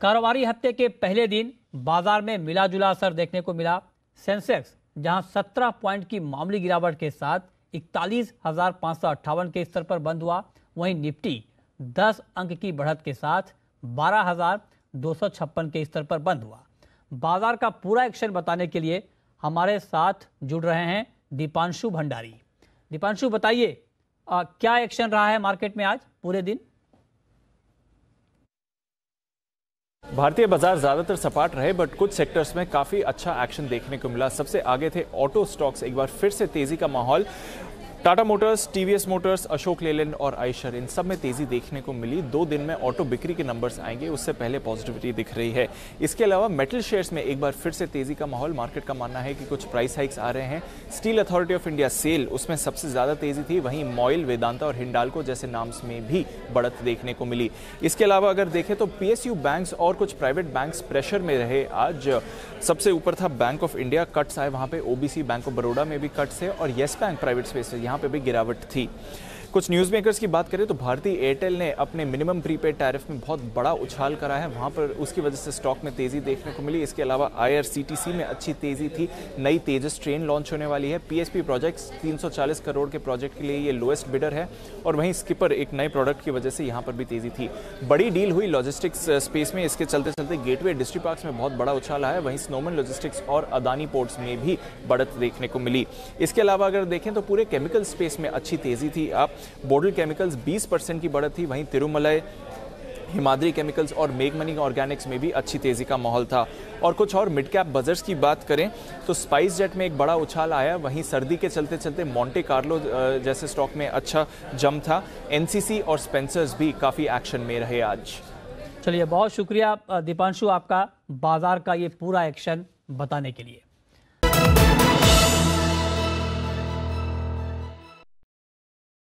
कारोबारी हफ्ते के पहले दिन बाजार में मिला जुला असर देखने को मिला। सेंसेक्स जहां 17 पॉइंट की मामूली गिरावट के साथ 41,558 के स्तर पर बंद हुआ, वहीं निफ्टी 10 अंक की बढ़त के साथ 12,256 के स्तर पर बंद हुआ। बाजार का पूरा एक्शन बताने के लिए हमारे साथ जुड़ रहे हैं दीपांशु भंडारी। दीपांशु, बताइए क्या एक्शन रहा है मार्केट में आज पूरे दिन? भारतीय बाजार ज्यादातर सपाट रहे, बट कुछ सेक्टर्स में काफी अच्छा एक्शन देखने को मिला। सबसे आगे थे ऑटो स्टॉक्स, एक बार फिर से तेजी का माहौल। Tata motors, TVS motors, Ashok Leyland और आयशर, इन सब में तेजी देखने को मिली। 2 दिन में ऑटो बिक्री के नंबर्स आएंगे, उससे पहले पॉजिटिविटी दिख रही है। इसके अलावा मेटल शेयर्स में एक बार फिर से तेजी का माहौल। मार्केट का मानना है कि कुछ प्राइस हाइक्स आ रहे हैं। Steel authority of India SAIL, उसमें सबसे ज्यादा तेजी थी। वहीं मॉयल, वेदांता और हिंडाल्को जैसे नाम्स में भी बढ़त देखने को मिली। इसके अलावा अगर देखें तो पीएसयू बैंक्स और कुछ प्राइवेट बैंक्स प्रेशर में रहे। आज सबसे ऊपर था बैंक ऑफ इंडिया, कट्स आए वहां पे। ओबीसी, बैंक ऑफ बड़ौदा में भी कट्स है और येस बैंक प्राइवेट स्पेस है, यहाँ पे भी गिरावट थी। कुछ न्यूज मेकर्स की बात करें तो भारतीय एयरटेल ने अपने मिनिमम प्रीपेड टैरिफ में बहुत बड़ा उछाल करा है, वहां पर उसकी वजह से स्टॉक में तेजी देखने को मिली। इसके अलावा आईआरसीटीसी में अच्छी तेजी थी। नई तेजस ट्रेन लॉन्च होने वाली है। पीएसपी प्रोजेक्ट्स 340 करोड़ के प्रोजेक्ट के लिए ये लोएस्ट बिडर है। और वहीं स्किपर एक नए प्रोडक्ट की वजह से यहां पर भी तेजी थी। बड़ी डील हुई लॉजिस्टिक्स स्पेस में, इसके चलते चलते गेटवे डिस्ट्री पार्क्स में बहुत बड़ा उछाल आया। वहीं स्नोमैन लॉजिस्टिक्स और अदानी पोर्ट्स में भी बढ़त देखने को मिली। इसके अलावा अगर देखें तो पूरे केमिकल स्पेस में अच्छी तेजी थी। आप बोडल केमिकल्स 20% की बढ़त थी। वहीं तिरुमलाई, हिमाद्री केमिकल्स और मेघमनी ऑर्गेनिक्स में भी अच्छी तेजी का माहौल था। और कुछ और मिड कैप बजर्स की बात करें तो स्पाइस जेट में एक बड़ा उछाल आया। वहीं सर्दी के चलते चलते मोंटे कार्लो जैसे स्टॉक में अच्छा जम था। एनसीसी और स्पेंसर्स भी काफी एक्शन में रहे आज। चलिए, बहुत शुक्रिया दीपांशु आपका बाजार का ये पूरा एक्शन बताने के लिए।